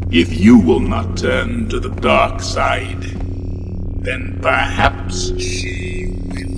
If you will not turn to the dark side, then perhaps she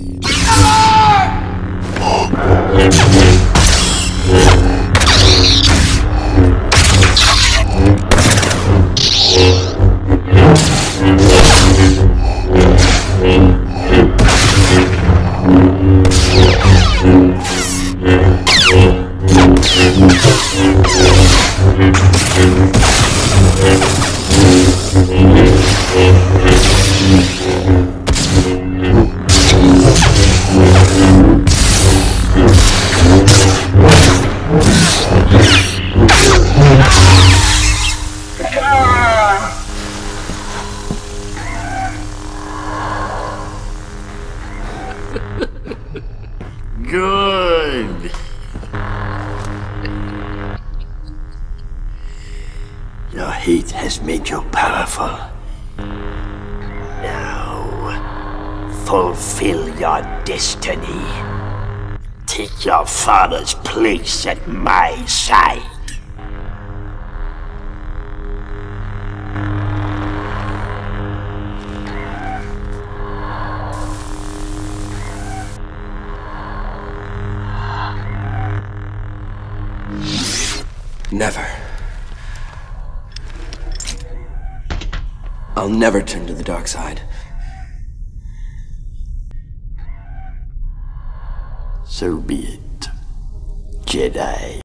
Good. Your hate has made you powerful. Now, fulfill your destiny. Take your father's place at my side. Never. I'll never turn to the dark side. So be it, Jedi.